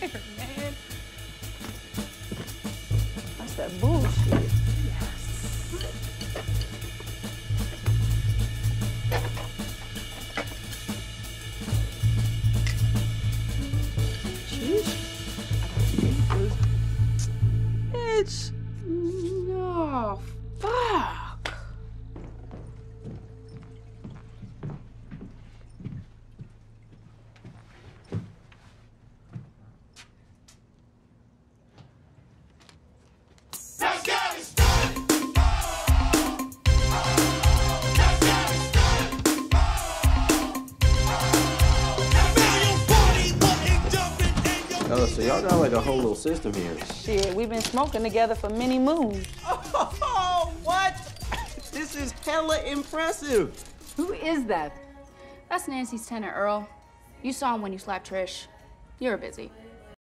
man. That's that bullshit. Bitch. No, fuck. Oh, so y'all got like a whole little system here. Shit, we've been smoking together for many moons. Oh, what? This is hella impressive. Who is that? That's Nancy's tenant, Earl. You saw him when you slapped Trish. You're busy.